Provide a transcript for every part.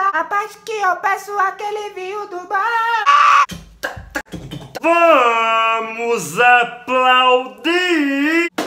Rapaz, que eu peço aquele vinho do bar. Vamos aplaudir!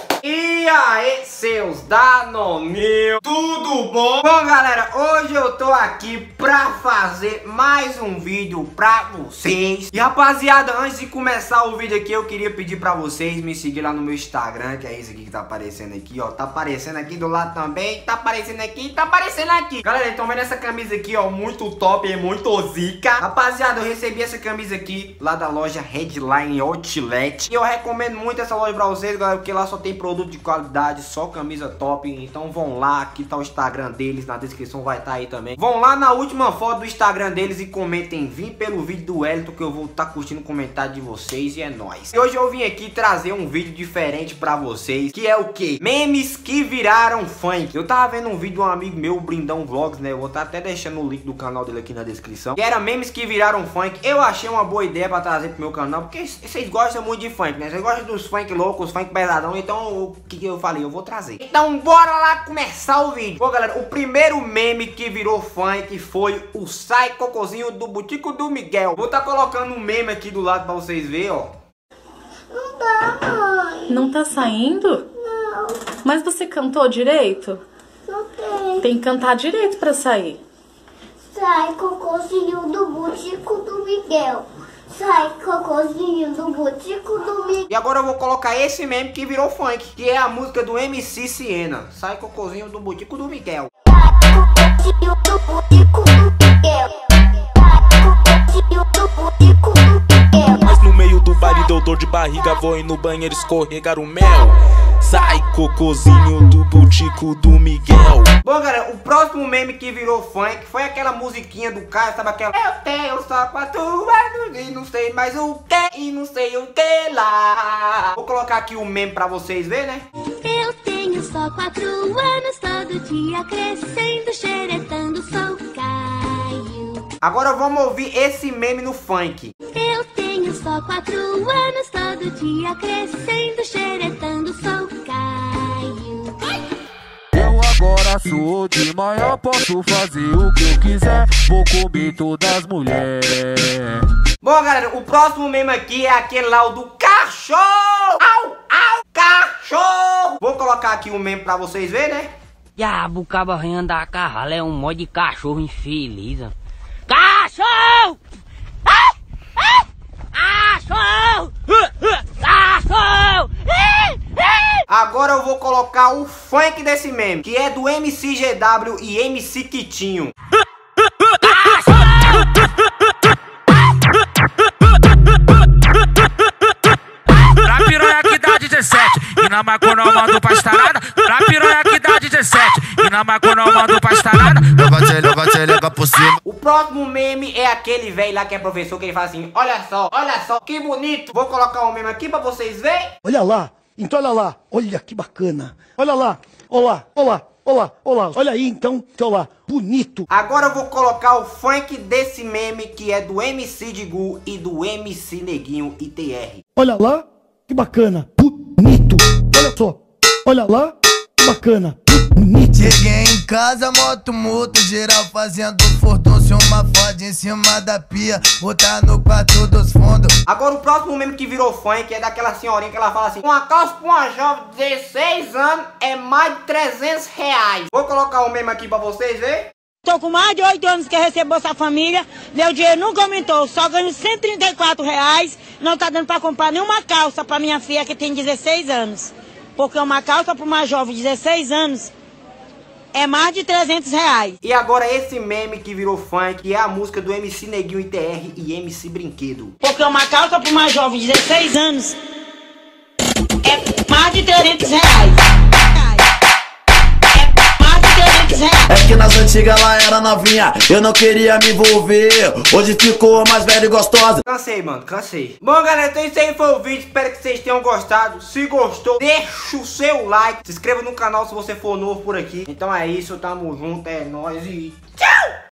E aí, seus danoninhos, tudo bom? Bom, galera, hoje eu tô aqui pra fazer mais um vídeo pra vocês. E rapaziada, antes de começar o vídeo aqui, eu queria pedir pra vocês me seguir lá no meu Instagram, que é esse aqui que tá aparecendo aqui, ó. Tá aparecendo aqui do lado também, tá aparecendo aqui, tá aparecendo aqui. Galera, então vendo essa camisa aqui, ó, muito top e muito zica. Rapaziada, eu recebi essa camisa aqui lá da loja Headline Outlet. E eu recomendo muito essa loja pra vocês, galera, porque lá só tem produto de qualidade, só camisa top. Então vão lá, aqui tá o Instagram deles, na descrição vai estar aí também. Vão lá na última foto do Instagram deles e comentem "vim pelo vídeo do Wellington", que eu vou estar curtindo o comentário de vocês, e é nóis. E hoje eu vim aqui trazer um vídeo diferente pra vocês, que é o que? Memes que viraram funk. Eu tava vendo um vídeo de um amigo meu, o Brindão Vlogs, né? Eu vou estar até deixando o link do canal dele aqui na descrição, que era memes que viraram funk. Eu achei uma boa ideia pra trazer pro meu canal, porque vocês gostam muito de funk, né? Vocês gostam dos funk loucos, funk pesadão, então o que eu falei? Eu vou trazer. Então bora lá começar o vídeo. Bom, galera, o primeiro meme que virou funk foi o Sai Cocôzinho do Botico do Miguel. Vou estar colocando um meme aqui do lado pra vocês verem, ó. Não dá, mãe. Não tá saindo? Não. Mas você cantou direito? Não tem. Tem que cantar direito pra sair. Sai, cocôzinho do Botico do Miguel. Sai, cocôzinho do Botico do Miguel. E agora eu vou colocar esse meme que virou funk, que é a música do MC Siena. Sai Cocôzinho do Botico do Miguel. Sai, cocôzinho do Botico do Miguel. Sai, cocôzinho do Botico do Miguel. Mas no meio do baile deu dor de barriga, vou ir no banheiro escorregar o mel. Sai, cocôzinho do Botico do Miguel. Bom, galera, o próximo meme que virou funk foi aquela musiquinha do Caio, sabe aquela? Eu tenho só 4 anos e não sei mais o que, e não sei o que lá. Vou colocar aqui o meme pra vocês verem, né? Eu tenho só 4 anos, todo dia crescendo, xeretando, sou Caio. Agora vamos ouvir esse meme no funk. Eu tenho só 4 anos, todo dia crescendo, xeretando, sou Caio. Eu agora sou de maior, posso fazer o que eu quiser, vou comer todas as mulheres. Bom, galera, o próximo meme aqui é aquele lá, o do cachorro. Au, au, cachorro. Vou colocar aqui o meme pra vocês verem, né? Diabo, o cabo arranhando da carrala é um mod de cachorro infeliz. Cachorro! Ah! Ah! Cachorro! Cachorro! Agora eu vou colocar o funk desse meme, que é do MC GW e MC Quitinho. Pra piranha que dá 17, e na macona eu mando pra estarada. Pra piranha que dá 17, e na macona eu mando pra estarada. Leva tchelega por cima. O próximo meme é aquele velho lá que é professor, que ele fala assim: olha só, que bonito. Vou colocar um meme aqui pra vocês verem. Olha lá, então olha lá, olha que bacana. Olha lá, olá, olá, olá, olá. Olha aí então, olha lá, bonito. Agora eu vou colocar o funk desse meme, que é do MC Digu e do MC Neguinho ITR. Olha lá, que bacana, bonito. Olha só, olha lá, que bacana, bonito. Cheguei em casa, moto multa, geral fazendo furdúncio, uma foda em cima da pia, botar no quarto dos fundos. Agora o próximo meme que virou funk é daquela senhorinha que ela fala assim: uma calça pra uma jovem de 16 anos é mais de 300 reais. Vou colocar o meme aqui pra vocês verem. Tô com mais de 8 anos que recebo Bolsa Família, meu dinheiro nunca aumentou, só ganho 134 reais, não tá dando pra comprar nenhuma calça pra minha filha que tem 16 anos. Porque uma calça pra uma jovem de 16 anos é mais de 300 reais. E agora esse meme que virou funk, que é a música do MC Neguinho ITR e MC Brinquedo. Porque uma calça pra uma jovem de 16 anos é mais de 300 reais. É que nas antigas ela era novinha, eu não queria me envolver. Hoje ficou mais velha e gostosa. Cansei, mano, cansei. Bom, galera, então isso aí foi o vídeo. Espero que vocês tenham gostado. Se gostou, deixa o seu like. Se inscreva no canal se você for novo por aqui. Então é isso, tamo junto, é nóis e tchau!